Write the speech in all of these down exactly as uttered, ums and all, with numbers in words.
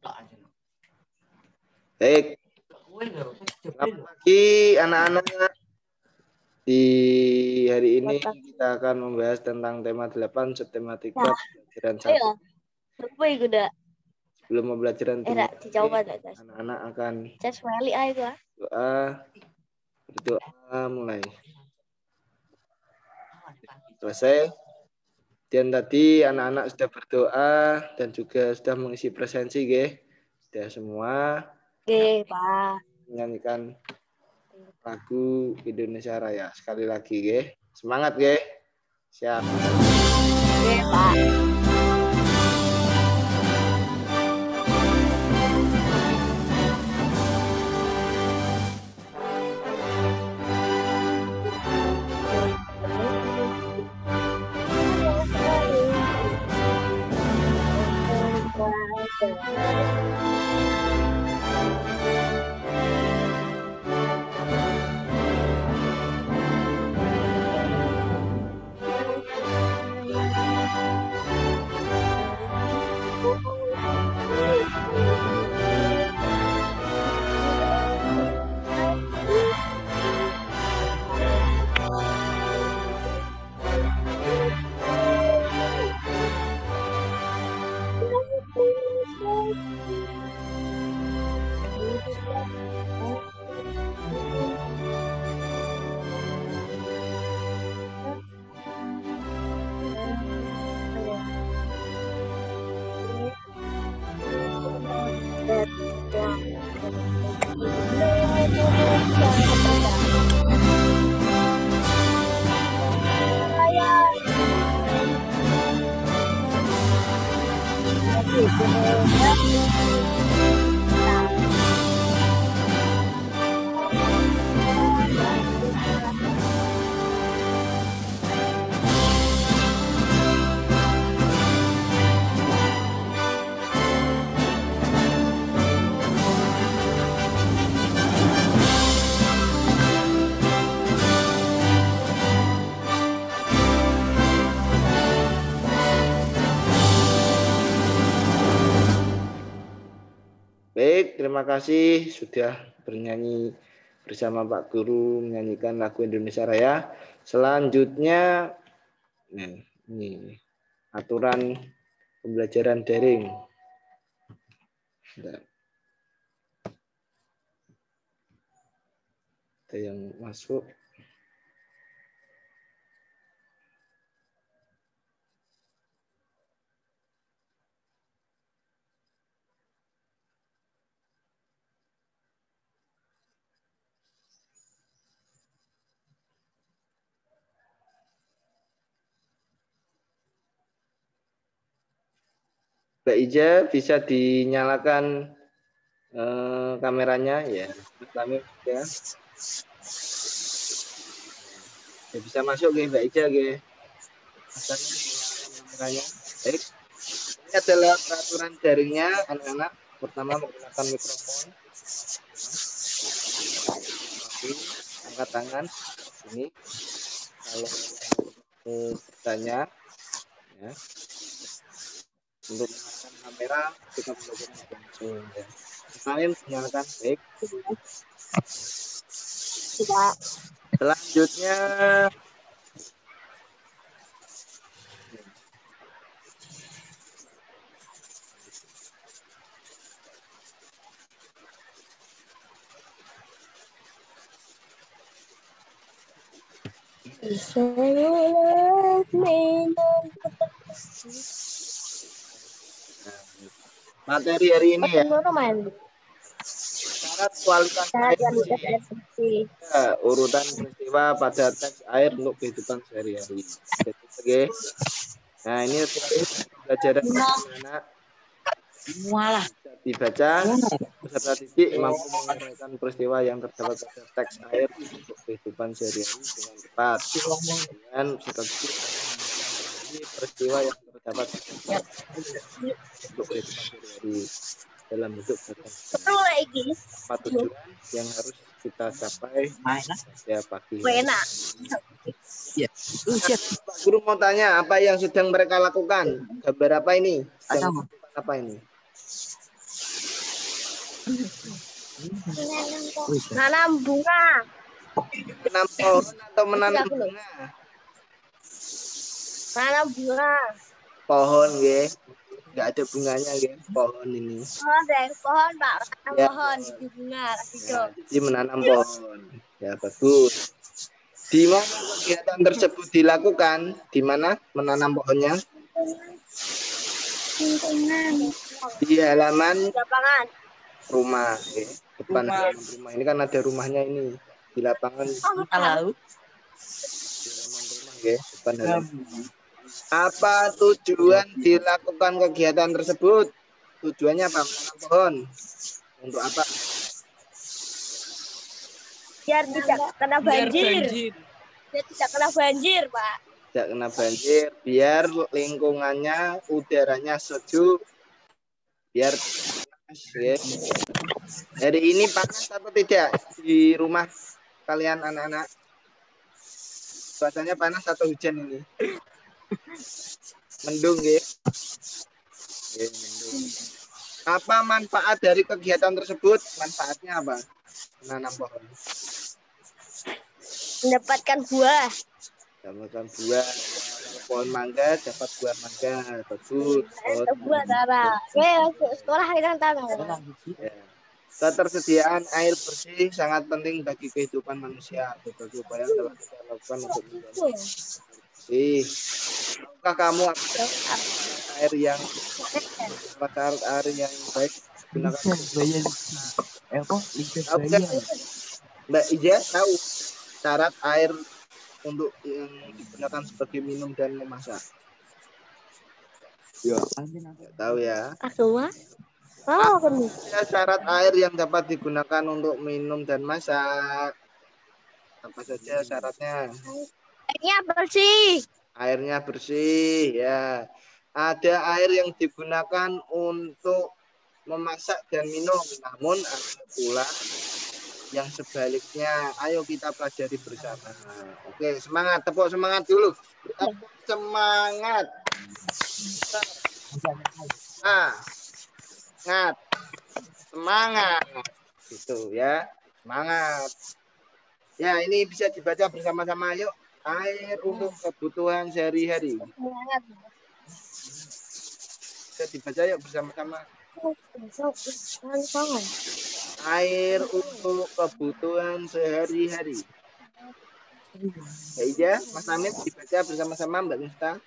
Baik. Selamat pagi anak-anak. Di hari ini kita akan membahas tentang tema delapan subtematika pelajaran satu. Sebelum pembelajaran anak-anak akan doa, berdoa mulai. Selesai. Dan tadi anak-anak sudah berdoa dan juga sudah mengisi presensi, ge. Sudah semua. Oke, Pak. Menyanyikan lagu Indonesia Raya. Sekali lagi, ge. Semangat, ge. Siap. Oke, Pak. Baik, terima kasih sudah bernyanyi bersama Pak Guru menyanyikan lagu Indonesia Raya. Selanjutnya, nah, ini aturan pembelajaran daring. Bentar. Ada yang masuk. Mbak Ija bisa dinyalakan eh, kameranya ya. Kami ya. Ya bisa masuk ke Mbak Ija ke. Kameranya. Baik. Ini adalah peraturan daringnya anak-anak. Pertama menggunakan mikrofon. Angkat tangan ini. Kalau mau bertanya ya. Untuk menyalakan kamera kita belajar langsung ya. Kalian menyalakan baik. Tidak. Selanjutnya materi hari ini ya. Syarat kualitas air bersih. Ya, urutan peristiwa pada teks air untuk kehidupan sehari-hari. Oke. Nah, ini pelajaran anak-anak. Mualah. Dibaca beserta titik mampu menguraikan peristiwa yang terdapat pada teks air untuk kehidupan sehari-hari dengan tepat. Dengan beserta titik peristiwa yang terdapat pada teks air untuk kehidupan sehari-hari dalam bentuk kata. Apa tujuan yang harus kita capai pada pagi hari. Ya. Pak Guru mau tanya, apa yang sedang mereka lakukan? Gambar apa ini? Sedang melakukan apa ini? Nanam bunga. Menanam pohon atau menanam Aku loh. bunga? Nanam bunga. Pohon, nggih. Enggak ada bunganya, nggih. Pohon ini. Pohon deh, pohon Pak. Nanam Ya, pohon pohon. di bunga. Ya, jadi menanam pohon. Ya, bagus. Di mana kegiatan tersebut dilakukan? Di mana menanam pohonnya? Di halaman Lapangan. rumah, oke. Depan Rumah. halaman rumah. Ini kan ada rumahnya ini di lapangan di Halo. halaman rumah, oke. Depan halaman. Apa tujuan dilakukan kegiatan tersebut? Tujuannya apa? Menanam pohon. Untuk apa? Biar tidak kena Biar banjir. banjir. Biar tidak kena banjir, Pak. Tidak kena banjir, biar lingkungannya, udaranya sejuk, biar panas, ya. Hari ini panas atau tidak di rumah kalian anak-anak? Cuacanya panas atau hujan ini? Mendung, ya. Ya, mendung. Apa manfaat dari kegiatan tersebut? Manfaatnya apa? Menanam pohon. Mendapatkan buah. Dapatkan buah. Kalau pohon mangga dapat buah mangga. Bagus. Pohon Buah darah. Eh, sekolah kita tanah. ya. Ketersediaan air bersih sangat penting bagi kehidupan manusia. Berbagai upaya telah kita lakukan untuk menjaga air bersih. Tahukah kamu apa air yang syarat air yang baik digunakan? Apa? Tahu nggak? Mbak Ija tahu syarat air untuk yang digunakan sebagai minum dan memasak? Ya, tahu ya. Aku mah. Oh, kamu. Ya, syarat air yang dapat digunakan untuk minum dan masak. Apa saja syaratnya? Airnya bersih. Airnya bersih, ya. Ada air yang digunakan untuk memasak dan minum, namun ada pula yang sebaliknya. Ayo kita pelajari bersama. Oke, semangat, tepuk semangat dulu. Tepuk semangat. Ah, semangat, semangat, gitu ya, semangat. Ya, ini bisa dibaca bersama-sama. Yuk, air untuk kebutuhan sehari-hari. Bisa dibaca yuk bersama-sama. Air untuk kebutuhan sehari-hari. Ya, iya, Mas Amin dibaca bersama-sama, Mbak Nista.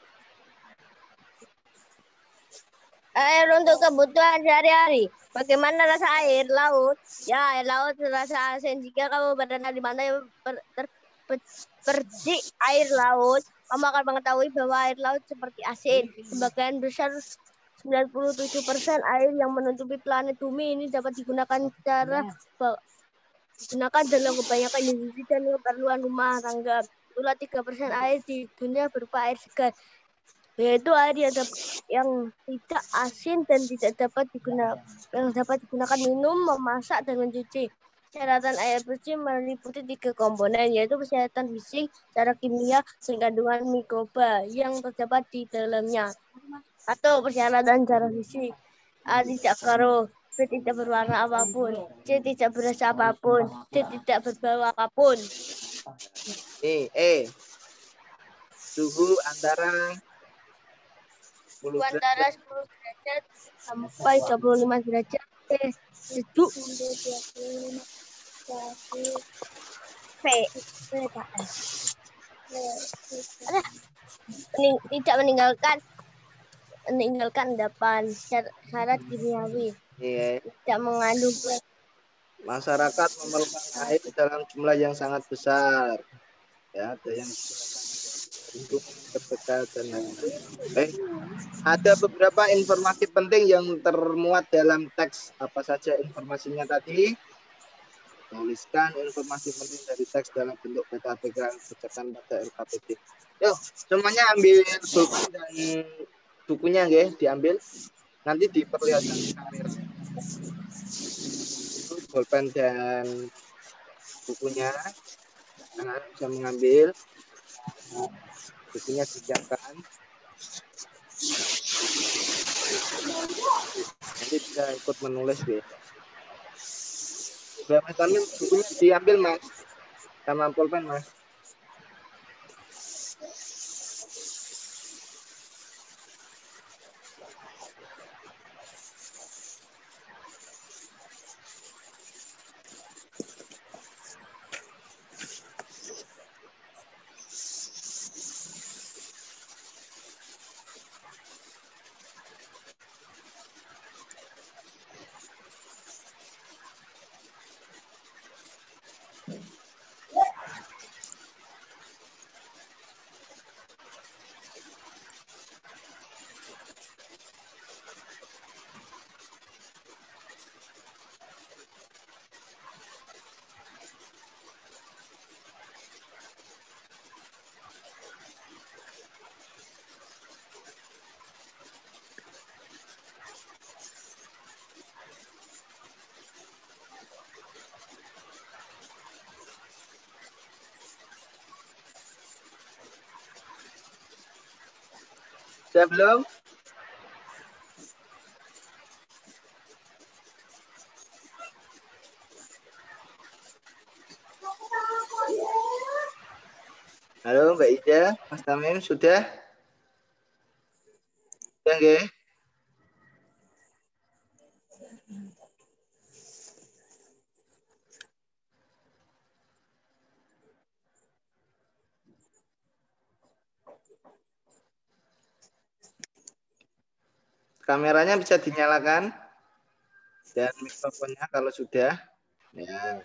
Air untuk kebutuhan sehari-hari. Bagaimana rasa air laut? Ya, air laut rasa asin. Jika kamu berada di pantai terpercik air laut, kamu akan mengetahui bahwa air laut seperti asin. Sebagian besar sembilan puluh tujuh persen air yang menutupi planet bumi ini dapat digunakan secara digunakan dalam kebanyakan industri dan keperluan rumah tangga. Itulah tiga persen air di dunia berupa air segar, yaitu air yang, yang tidak asin dan tidak dapat digunakan yang dapat digunakan minum, memasak dan mencuci. Persyaratan air bersih meliputi tiga komponen, yaitu persyaratan fisik, secara kimia, dan kandungan mikroba yang terdapat di dalamnya. Atau persyaratan secara fisik, A tidak keruh, B tidak berwarna apapun, C tidak berasa apapun, D tidak berbau apapun. Nih, E. Suhu antara sepuluh antara sepuluh derajat sampai dua puluh lima derajat eh, sejuk. P. Tidak meninggalkan meninggalkan endapan syarat kimiawi. Iya. Tidak mengandung. Masyarakat memerlukan air dalam jumlah yang sangat besar. Ya, ada yang untuk terdekat dan lain-lain. Eh, ada beberapa informasi penting yang termuat dalam teks. Apa saja informasinya tadi? Tuliskan informasi penting dari teks dalam bentuk beta background berdasarkan pada L K P D. Yuk, semuanya ambil buku dan bukunya, nggih, diambil. Nanti diperlihatkan di kamera. Itu bolpen dan bukunya. Anak-anak bisa mengambil. Bukunya disiapkan. Nanti bisa ikut menulis, nggih. Sudah Mas Tamim, bukunya diambil Mas. Sama pulpen Mas. Sudah belum? Halo Mbak Ida, Mas Tamim sudah? Sudah nggih? Kameranya bisa dinyalakan dan mikrofonnya kalau sudah. Ya.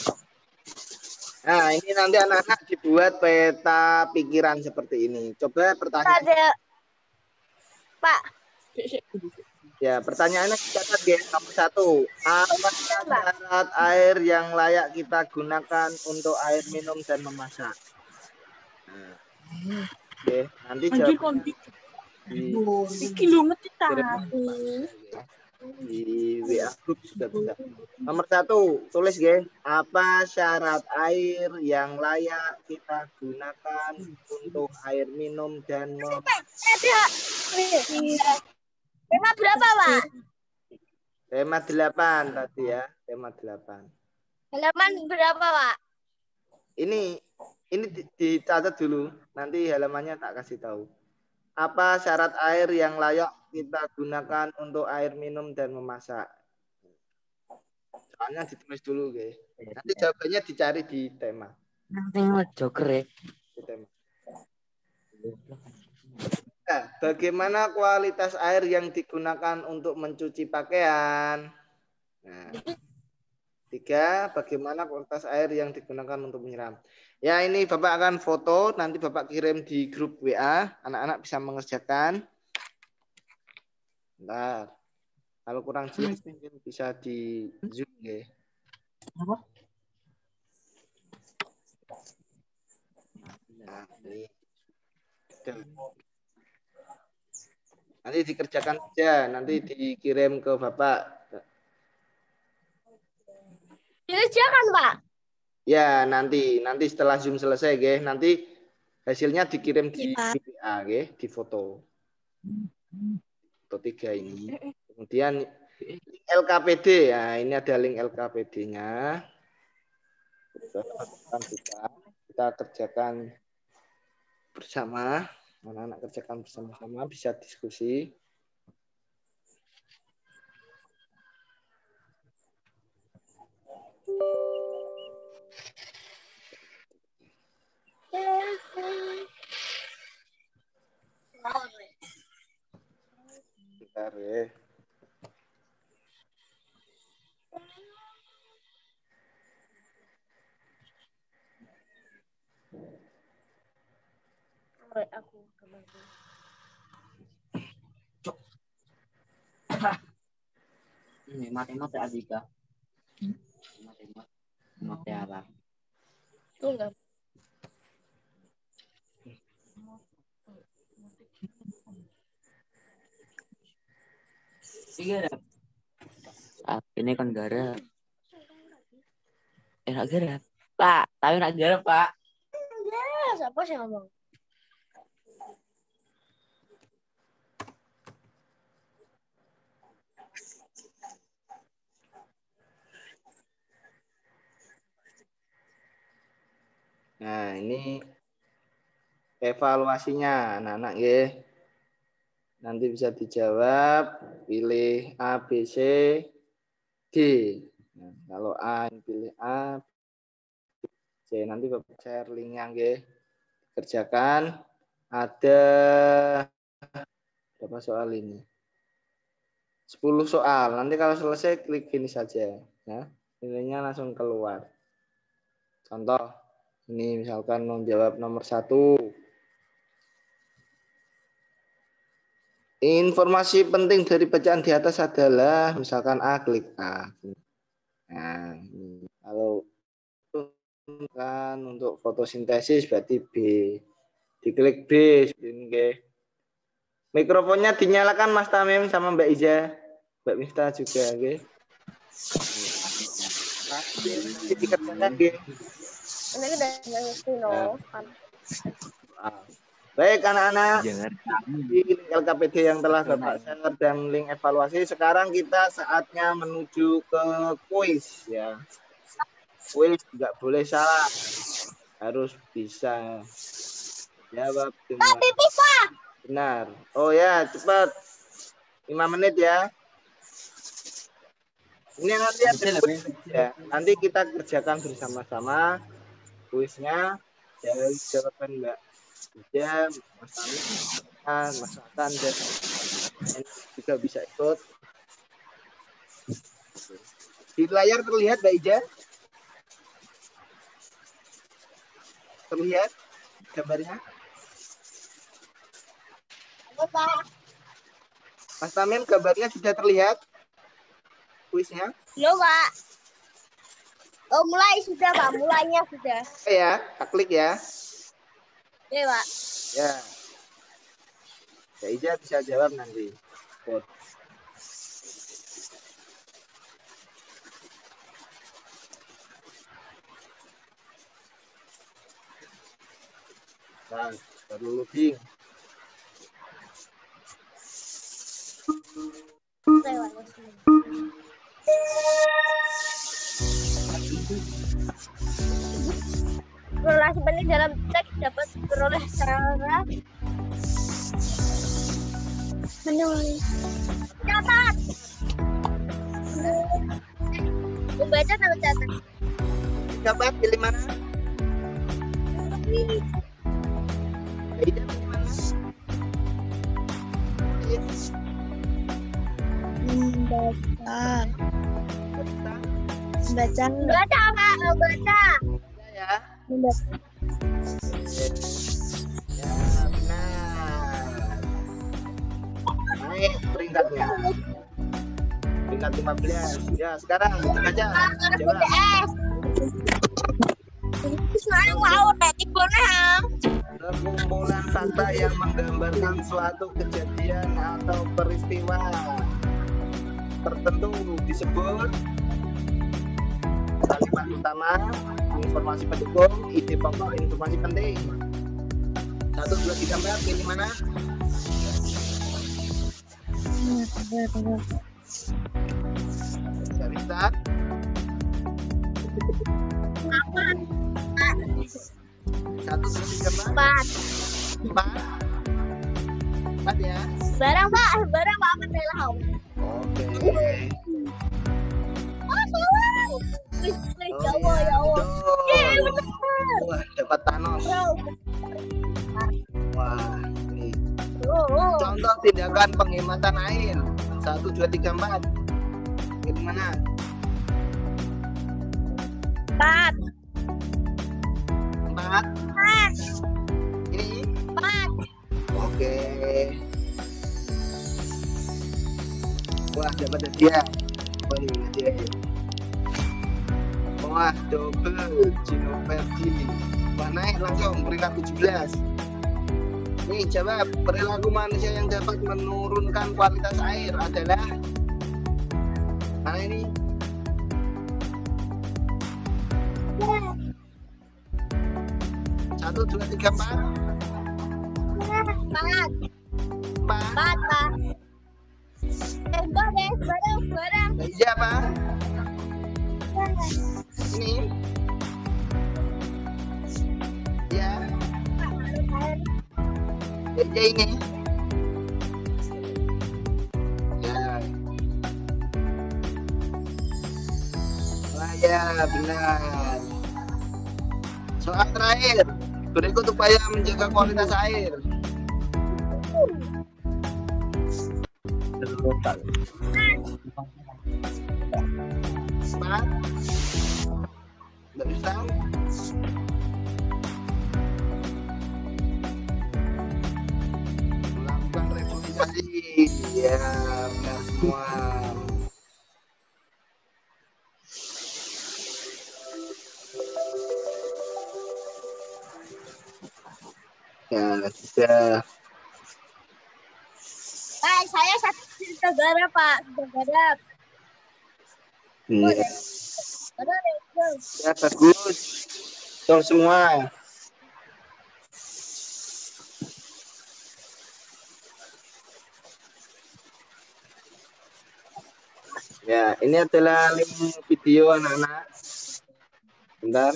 Nah, ini nanti anak-anak dibuat peta pikiran seperti ini. Coba pertanyaan. Ada Pak. Ya, pertanyaannya dicatat ya. Nomor satu, apa Mbak. syarat air yang layak kita gunakan untuk air minum dan memasak? Nah, oke, nanti jawabannya di kirim di W A group juga bisa. Nomor satu, tulis ya. Apa syarat air yang layak kita gunakan untuk air minum dan memasak? Tema berapa, Pak? Tema delapan tadi ya, tema delapan. Halaman berapa, Pak? Ini ini dicatat dulu, nanti halamannya tak kasih tahu. Apa syarat air yang layak kita gunakan untuk air minum dan memasak? Soalnya ditulis dulu, guys. Nanti jawabannya dicari di tema. Joker ya. Di tema. Nah, bagaimana kualitas air yang digunakan untuk mencuci pakaian? Nah, tiga, bagaimana kualitas air yang digunakan untuk menyiram? Ya, ini Bapak akan foto, nanti Bapak kirim di grup W A, anak-anak bisa mengerjakan. Bentar. Kalau kurang jelas mungkin bisa di Zoom ya. Nah, ini. Nanti dikerjakan saja, nanti dikirim ke Bapak. Dikerjakan, Pak. Ya, nanti nanti setelah Zoom selesai, guys. Nanti hasilnya dikirim di Ya, W A, guys, di foto. Foto tiga ini. Kemudian link L K P D, ya ini ada link L K P D-nya. Kita, kita kerjakan bersama, anak-anak kerjakan bersama-sama, bisa diskusi. Bentar ya. Aku Ini mati-mati Adika. Mati-mati. Mati arah. itu enggak. Iya. Saat ini kan garap. Eh, nak garap. Pak, tapi nak garap, Pak. Ya, siapa sih ngomong? evaluasinya anak-anak ya. Nanti bisa dijawab, pilih A, B, C, D. Nah, kalau A pilih A, C nanti Bapak share linknya ya. Kerjakan. Ada berapa soal ini? sepuluh soal. Nanti kalau selesai klik ini saja. Ya. Nilainya langsung keluar. Contoh, ini misalkan menjawab nomor satu. Informasi penting dari bacaan di atas adalah, misalkan A, klik A. Nah, kalau kan untuk fotosintesis berarti B. Diklik B. Ini. Mikrofonnya dinyalakan Mas Tamim sama Mbak Iza. Mbak Miftah juga, oke. Nanti dikerjakan, oke. Ini udah ngerti no. Baik anak-anak, link L K P D yang telah Bapak share dan link evaluasi. Sekarang kita saatnya menuju ke kuis ya. Kuis nggak boleh salah, harus bisa jawab dengan benar. Oh ya, cepat, lima menit ya. Ini nanti ya. Nanti kita kerjakan bersama-sama kuisnya. Jawab jawaban Mbak Ija, Mas Tamim, Mas Hasan dan juga bisa ikut. Di layar terlihat Mbak Ija? Terlihat gambarnya? Mas Tamim, gambarnya sudah terlihat? Kuisnya? Yo, Pak. Oh, mulai sudah, Pak. Mulainya sudah. Oke ya, kita klik ya. Ya, Pak. Ya. Mbak Ija bisa jawab nanti. Code. Nah, baru loading. Peroleh sebenarnya dalam teks dapat peroleh secara menulis. Catat. Membaca atau catat? Catat pilih mana? Ini. Ida pilih mana? Membaca. Baca. Membaca. Membaca, Pak. Membaca. Ya. Membaca. Ya, benar. Naik peringkatnya. Peringkat lima belas. Ya, sekarang kita baca. Jawab. Sekarang mau nanti boleh. Kumpulan kata yang menggambarkan suatu kejadian atau peristiwa tertentu disebut kalimat utama, informasi pendukung, ide pokok, informasi penting. Satu, dua, tiga, empat, pilih mana? Sarita. Satu, dua, tiga, empat. Empat. Empat ya. Barang, Pak. Barang, Pak. Apa telah? Oke. Oh, salah. Please, please, ya Allah, ya Allah. Yeay, benar. Wah, dapat Thanos. Bro. Wah, ini. Oh, oh. Contoh tindakan penghematan air. Satu, dua, tiga, empat. Ini mana? Empat. Empat. Empat. Ini. Empat. Oke. Wah, dapat hadiah. Apa ini hadiah? Wah, double Ginoverdi. Wah, naik langsung peringkat tujuh belas. Nih, jawab. Perilaku manusia yang dapat menurunkan kualitas air adalah mana ini? Satu, dua, tiga, empat. Empat. Empat. Empat, Pak. Eh, barang, barang, barang. Iya, Pak. Ini. Ya. meja ini. Ya. Wah, ya, benar. Soal terakhir, berikut upaya menjaga kualitas air. Semangat. Tidak bisa. Melakukan replikasi. Ya, benar semua. Ya, sudah. Pak, saya satu negara, Pak. Negara. Iya. Ya, bagus. Betul semua. Ya, ini adalah link video anak-anak. Bentar.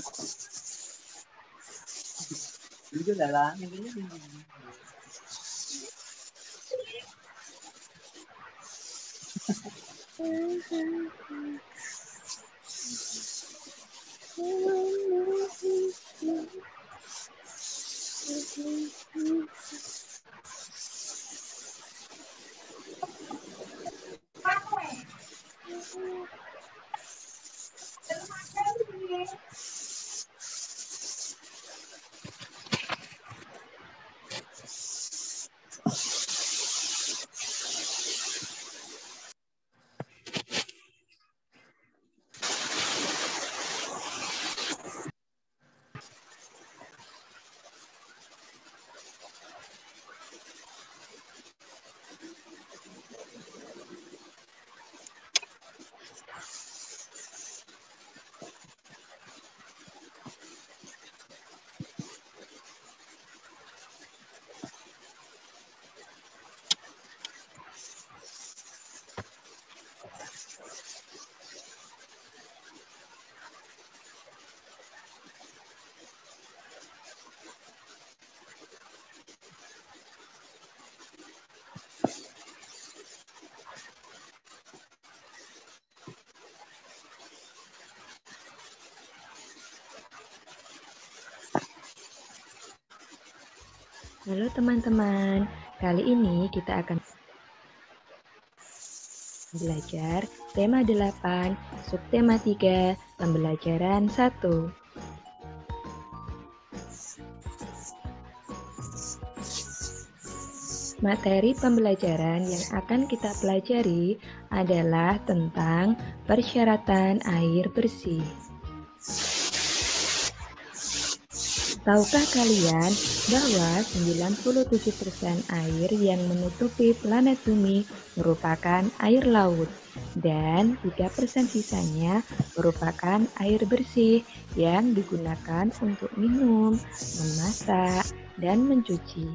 Halo teman-teman, kali ini kita akan belajar tema delapan, subtema tiga, pembelajaran satu. Materi pembelajaran yang akan kita pelajari adalah tentang persyaratan air bersih. Tahukah kalian bahwa sembilan puluh tujuh persen air yang menutupi planet bumi merupakan air laut dan tiga persen sisanya merupakan air bersih yang digunakan untuk minum, memasak, dan mencuci.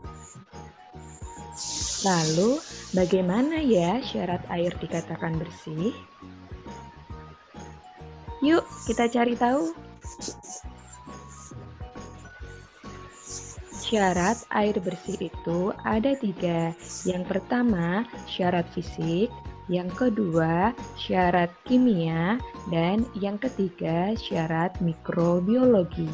Lalu, bagaimana ya syarat air dikatakan bersih? Yuk, kita cari tahu. Syarat air bersih itu ada tiga. Yang pertama, syarat fisik. Yang kedua, syarat kimia. Dan yang ketiga, syarat mikrobiologi.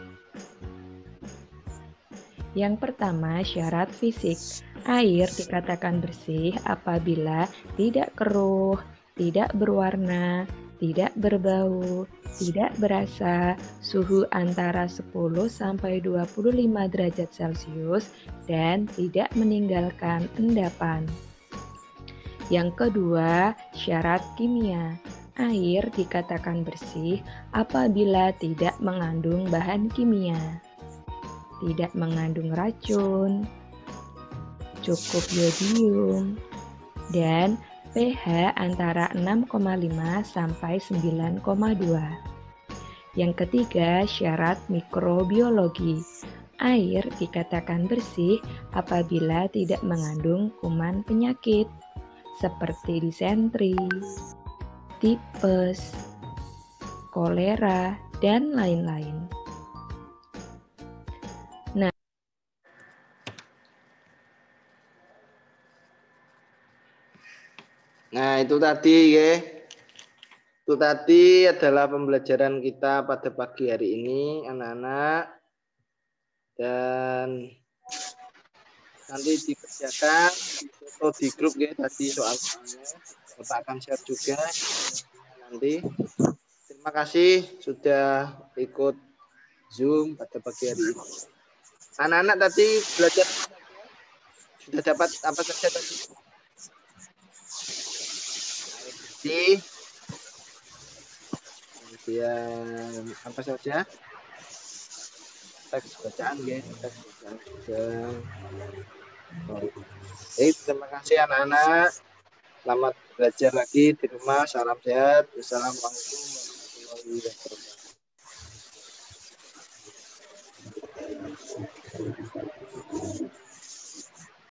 Yang pertama, syarat fisik. Air dikatakan bersih apabila tidak keruh, tidak berwarna, tidak berbau, tidak berasa, suhu antara sepuluh sampai dua puluh lima derajat Celcius, dan tidak meninggalkan endapan. Yang kedua, syarat kimia. Air dikatakan bersih apabila tidak mengandung bahan kimia, tidak mengandung racun, cukup yodium, dan pH antara enam koma lima sampai sembilan koma dua. Yang ketiga, syarat mikrobiologi. Air dikatakan bersih apabila tidak mengandung kuman penyakit seperti disentri, tipes, kolera, dan lain-lain. Nah, itu tadi ya. Itu tadi adalah pembelajaran kita pada pagi hari ini, anak-anak. Dan nanti dikerjakan, difoto di grup ya tadi soal-soalnya. Bapak akan share juga nanti. Terima kasih sudah ikut Zoom pada pagi hari ini. Anak-anak tadi belajar sudah dapat apa saja tadi? Air bersih. Kemudian apa saja? Teks bacaan ya, teks bacaan juga. Baik, terima kasih anak-anak. Selamat belajar lagi di rumah. Salam sehat. Wassalamualaikum warahmatullahi wabarakatuh.